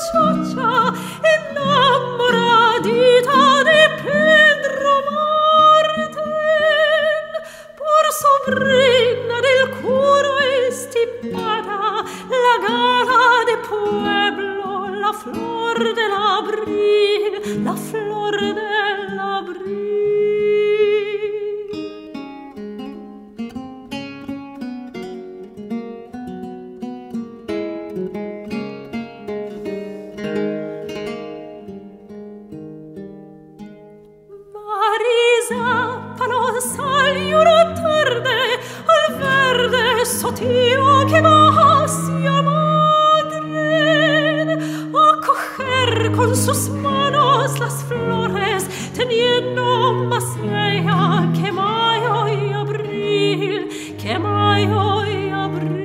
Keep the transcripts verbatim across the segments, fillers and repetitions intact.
muchacha enamoradita de Pedro Martín, por sobrina del cura estimada, la gala de pueblo, la flor del abril, la flor del abril. Saliuro tarde al verde sotío que va hacia Madrid a coger con sus manos las flores, teniendo más ella que mayo y abril, que mayo y abril.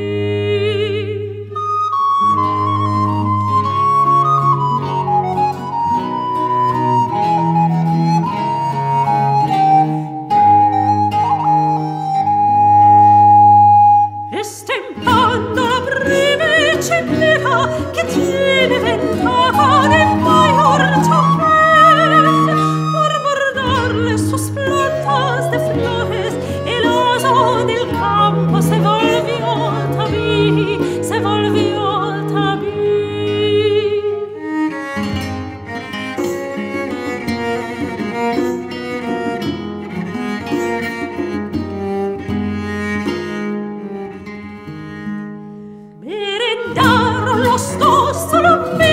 Que tiene ventaja de mayor chapel, por bordarle sus plantas de flores, el oso del campo se volvió tabí, se volvió tabí. Merendaron los dos solo